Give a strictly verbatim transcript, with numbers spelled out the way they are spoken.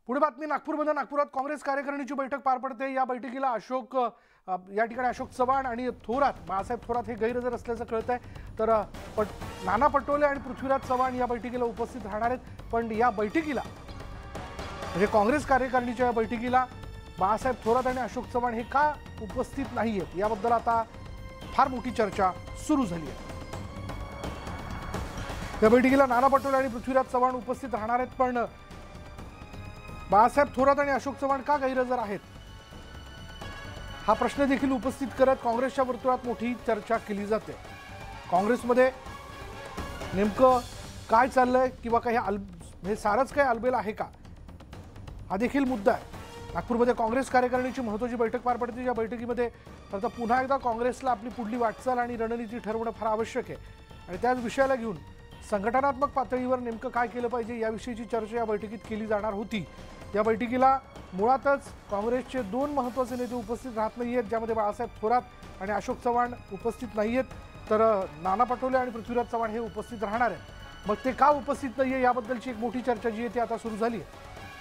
पुढे बातमी नागपूरमध्ये नागपुरात काँग्रेस कार्यकारिणीची बैठक पार पडते। या बैठकीला अशोक अ, या ठिकाणी अशोक चव्हाण आणि थोरात बाळासाहेब थोरात हे गैरहजर असल्याचं कळतंय। तर अ, पट, नाना पटोले आणि पृथ्वीराज चव्हाण या बैठकीला उपस्थित राहणार आहेत। पण या बैठकीला म्हणजे काँग्रेस कार्यकारिणीच्या या बैठकीला बाळासाहेब थोरात आणि अशोक चव्हाण हे का उपस्थित नाहीयेत याबद्दल आता फार मोठी चर्चा सुरू झाली आहे। या बैठकीला नाना पटोले आणि पृथ्वीराज चव्हाण उपस्थित राहणार आहेत, पण बाळासाहेब थोरात आणि अशोक चव्हाण का गैरहजर आहेत हा प्रश्न देखील उपस्थित करत काँग्रेसच्या वर्तुळात मोठी चर्चा केली जाते। काँग्रेसमध्ये नेमकं काय चाललंय किंवा काही अल हे सारंच काही अलबेल आहे का हा देखील मुद्दा आहे। नागपूरमध्ये काँग्रेस कार्यकारिणीची महत्त्वाची बैठक पार पडते। या बैठकीमध्ये आता पुन्हा एकदा काँग्रेसला आपली पुढली वाटचाल आणि रणनीती ठरवणं फार आवश्यक आहे आणि त्याच विषयाला घेऊन संघटनात्मक पातळीवर नेमकं काय केलं पाहिजे याविषयीची चर्चा या बैठकीत केली जाणार होती। या बैठकीला मुळातच काँग्रेसचे दोन महत्त्वाचे नेते उपस्थित राहत नाही आहेत, ज्यामध्ये बाळासाहेब थोरात आणि अशोक चव्हाण उपस्थित नाही आहेत, तर नाना पटोले आणि पृथ्वीराज चव्हाण हे उपस्थित राहणार आहेत। मग ते का उपस्थित नाही आहे याबद्दलची एक मोठी चर्चा जी आहे ती आता सुरू झाली आहे।